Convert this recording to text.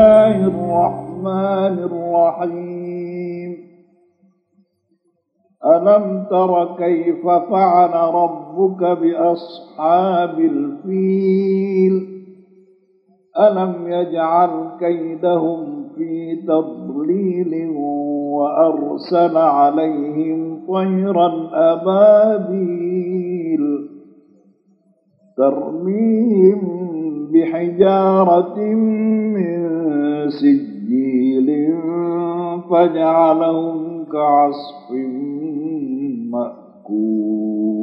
الله الرحمن الرحيم ألم تر كيف فعل ربك بأصحاب الفيل ألم يجعل كيدهم في تضليل وأرسل عليهم طيرا أبابيل ترميهم بحجارة من سجيل فجعلهم كعصف مأكول